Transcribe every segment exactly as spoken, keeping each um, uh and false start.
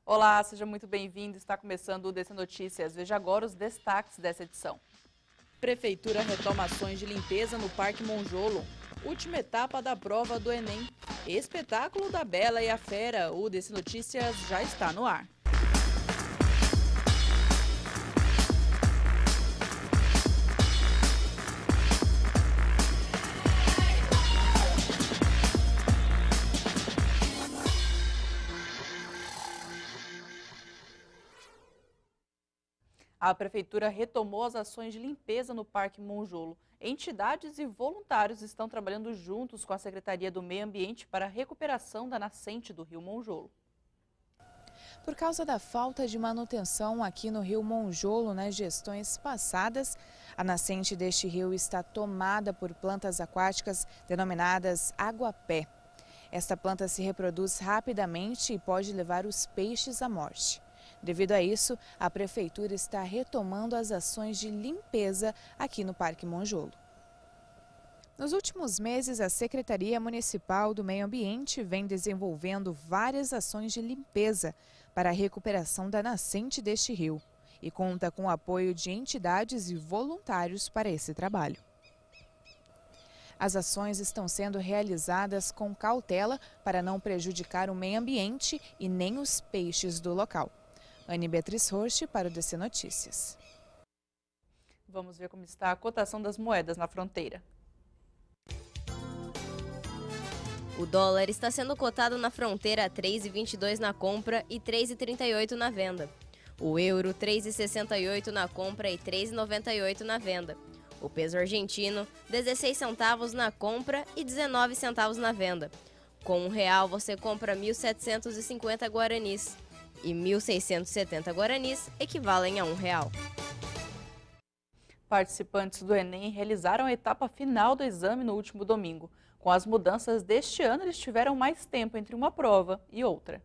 Olá, seja muito bem-vindo. Está começando o D C Notícias. Veja agora os destaques dessa edição. Prefeitura retoma ações de limpeza no Parque Monjolo. Última etapa da prova do Enem. Espetáculo da Bela e a Fera. O D C Notícias já está no ar. A Prefeitura retomou as ações de limpeza no Parque Monjolo. Entidades e voluntários estão trabalhando juntos com a Secretaria do Meio Ambiente para a recuperação da nascente do Rio Monjolo. Por causa da falta de manutenção aqui no Rio Monjolo nas gestões passadas, a nascente deste rio está tomada por plantas aquáticas denominadas aguapé. Esta planta se reproduz rapidamente e pode levar os peixes à morte. Devido a isso, a Prefeitura está retomando as ações de limpeza aqui no Parque Monjolo. Nos últimos meses, a Secretaria Municipal do Meio Ambiente vem desenvolvendo várias ações de limpeza para a recuperação da nascente deste rio e conta com o apoio de entidades e voluntários para esse trabalho. As ações estão sendo realizadas com cautela para não prejudicar o meio ambiente e nem os peixes do local. Anne Beatriz Roche para o D C Notícias. Vamos ver como está a cotação das moedas na fronteira. O dólar está sendo cotado na fronteira a três reais e vinte e dois centavos na compra e três reais e trinta e oito centavos na venda. O euro, três reais e sessenta e oito centavos na compra e três reais e noventa e oito centavos na venda. O peso argentino, dezesseis centavos na compra e dezenove centavos na venda. Com um real você compra mil setecentos e cinquenta guaranis. E mil seiscentos e setenta guaranis equivalem a um real. Participantes do Enem realizaram a etapa final do exame no último domingo. Com as mudanças deste ano, eles tiveram mais tempo entre uma prova e outra.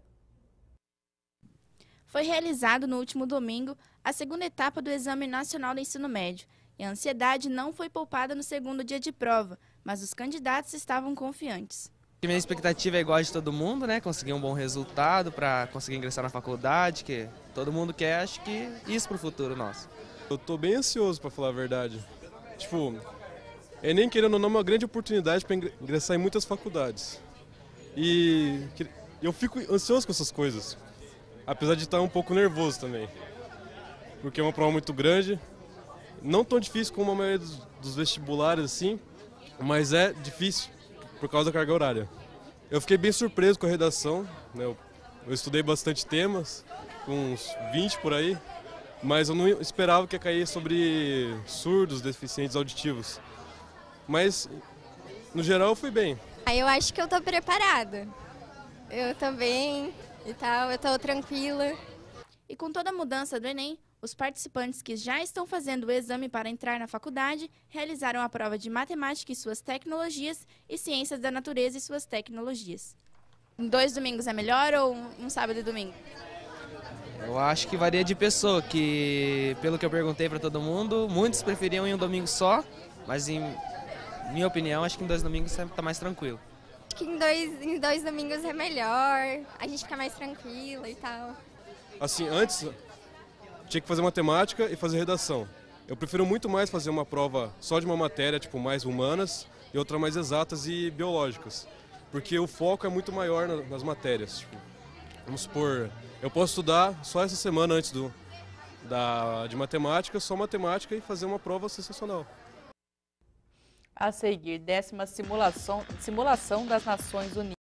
Foi realizado no último domingo a segunda etapa do Exame Nacional do Ensino Médio. E a ansiedade não foi poupada no segundo dia de prova, mas os candidatos estavam confiantes. Minha expectativa é igual a de todo mundo, né? Conseguir um bom resultado para conseguir ingressar na faculdade, que todo mundo quer, acho que isso pro futuro nosso. Eu tô bem ansioso, para falar a verdade. Tipo, Enem, querendo ou não, é uma grande oportunidade para ingressar em muitas faculdades. E eu fico ansioso com essas coisas, apesar de estar um pouco nervoso também. Porque é uma prova muito grande, não tão difícil como a maioria dos, dos vestibulares, assim, mas é difícil por causa da carga horária. Eu fiquei bem surpreso com a redação, né? eu, eu estudei bastante temas, uns vinte por aí, mas eu não esperava que ia cair sobre surdos, deficientes auditivos. Mas, no geral, eu fui bem. Eu acho que eu tô preparada. Eu tô bem e tal, eu tô tranquila. E com toda a mudança do Enem, os participantes que já estão fazendo o exame para entrar na faculdade realizaram a prova de matemática e suas tecnologias e ciências da natureza e suas tecnologias. Em dois domingos é melhor ou um sábado e domingo? Eu acho que varia de pessoa, que pelo que eu perguntei para todo mundo, muitos preferiam em um domingo só, mas em minha opinião, acho que em dois domingos está mais tranquilo. Acho que em dois, em dois domingos é melhor, a gente fica mais tranquila e tal. Assim, antes tinha que fazer matemática e fazer redação. Eu prefiro muito mais fazer uma prova só de uma matéria, tipo, mais humanas, e outra mais exatas e biológicas. Porque o foco é muito maior nas matérias. Tipo, vamos supor, eu posso estudar só essa semana antes do, da, de matemática, só matemática e fazer uma prova sensacional. A seguir, décima simulação, simulação das Nações Unidas.